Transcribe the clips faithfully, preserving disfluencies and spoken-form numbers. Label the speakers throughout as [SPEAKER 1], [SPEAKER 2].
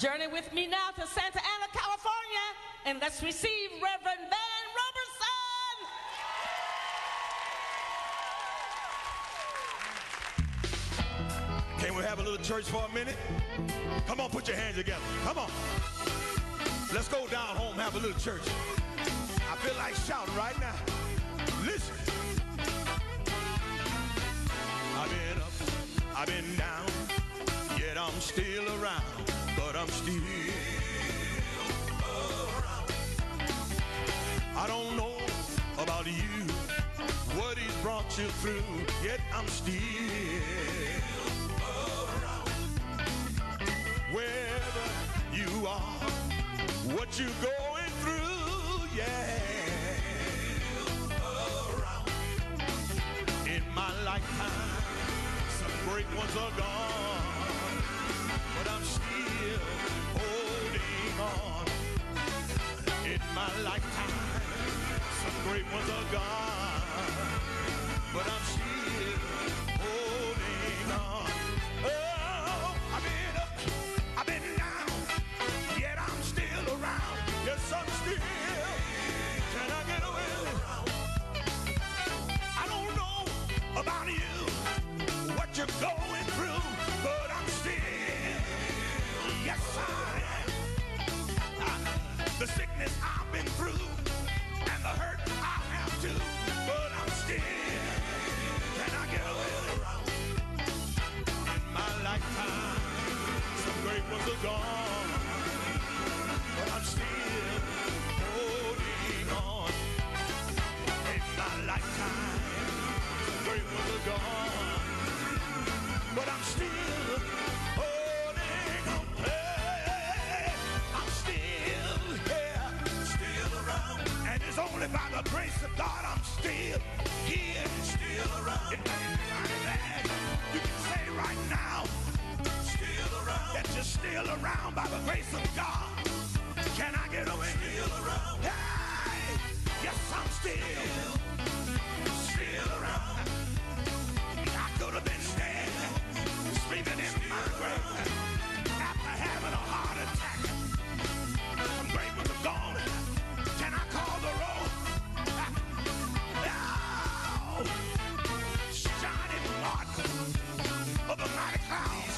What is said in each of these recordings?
[SPEAKER 1] Journey with me now to Santa Ana, California, and let's receive Reverend Van Robertson.
[SPEAKER 2] Can we have a little church for a minute? Come on, put your hands together. Come on. Let's go down home, have a little church. I feel like shouting right now. Listen. I've been up, I've been down, yet I'm still around, but I'm still around. I don't know about you, what he's brought you through, yet I'm still around. Wherever you are, what you going through, yeah. Around. In my lifetime, great ones are gone, but I'm still holding on. In my lifetime, some great ones are gone, but I'm still holding on. Oh, I've been up, I've been down, yet I'm still around. Yes, I'm still. Can I get away? I don't know about you, what you're going through, but I'm still, yes I am. I, the sickness I've been through, and the hurt I have too, but I'm still, can I get away around? In my lifetime, some great ones are gone, but I'm still holding on. In my lifetime, some great ones are gone, but I'm still holding on. Hey, I'm still here, still around. And it's only by the grace of God I'm still here, still around. It ain't bad. You can say right now, still around, that you're still around by the grace of God. Can I get away? Still around. Hey, yes, I'm still, still around. I could have been dead, screaming in my grave after having a heart attack. Some great ones are gone. Can I call the roll? No! Shining Martin of the Mighty Clouds,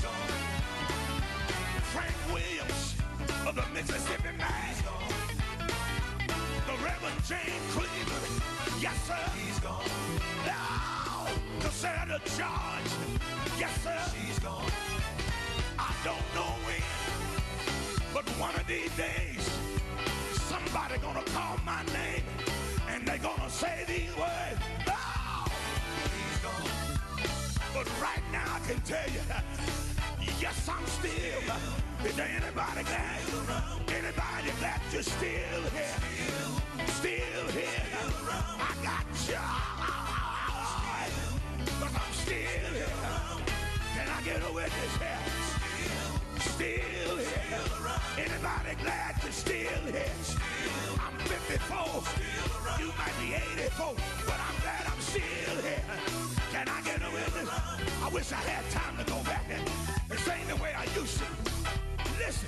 [SPEAKER 2] Frank Williams of the Mississippi Mass, the Reverend James Cleveland, yes sir, he's gone. No! The Senator George, yes sir, she's gone. I don't know when, but one of these days, somebody gonna call my name, and they gonna say these words, oh, he's gone. But right now I can tell you, yes I'm still. Is there anybody glad? Anybody glad you're still here? Still here. I got joy, but I'm still here. Can I get a witness here? Still here. Anybody glad you're still here? I'm fifty-four. You might be eighty-four, but I'm glad I'm still here. Can I get a witness? I wish I had time to go back and sing the way I used to. Listen.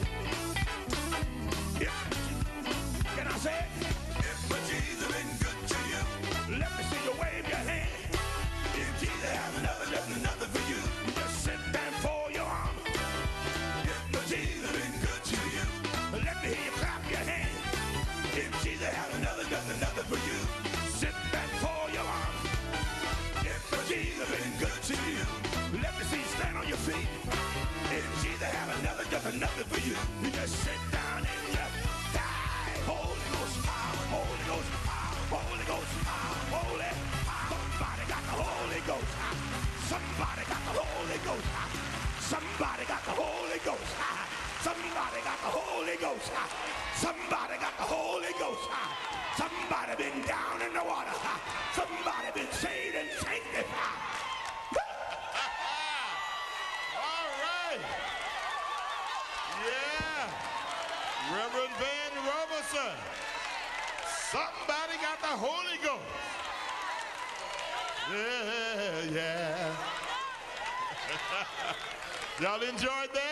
[SPEAKER 2] If, can I say it? If Jesus been good to you, let me see you wave your hand. If Jesus has never done nothing for you, just sit there and fold your arm. If Jesus been good to you, let me hear you clap your hand. If Jesus has never done nothing for you, sit there and fold your arm. If Jesus been good to you, let me see you stand on your feet. If Jesus have never done nothing for you, you just sit down and just die. Holy Ghost power, Holy Ghost power, Holy Ghost power, Holy power. Somebody got the Holy Ghost. Somebody got the Holy Ghost. Somebody got the Holy Ghost. Somebody got the Holy Ghost. Somebody got the Holy Ghost. Somebody been down in the water. Somebody been saved and sanctified.
[SPEAKER 3] Reverend Van Robertson. Somebody got the Holy Ghost. Yeah, yeah. Y'all enjoyed that?